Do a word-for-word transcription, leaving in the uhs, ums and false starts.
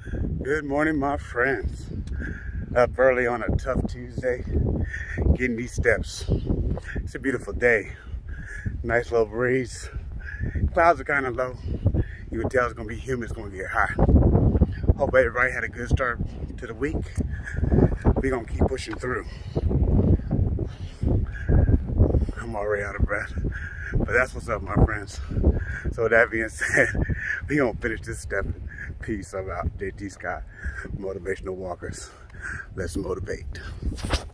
Good morning, my friends. Up early on a tough Tuesday, getting these steps. It's a beautiful day. Nice little breeze. Clouds are kind of low. You can tell it's going to be humid, it's going to get hot. Hope everybody had a good start to the week. We're going to keep pushing through. I'm already out of breath. But that's what's up, my friends. So with that being said, we're going to finish this step. Peace. I'm out. J T Scott, Motivational Walkers. Let's motivate.